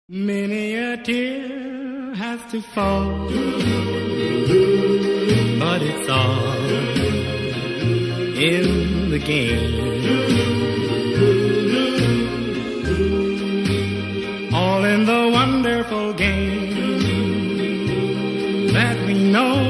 Many a tear has to fall, but it's all in the game. All in the wonderful game that we know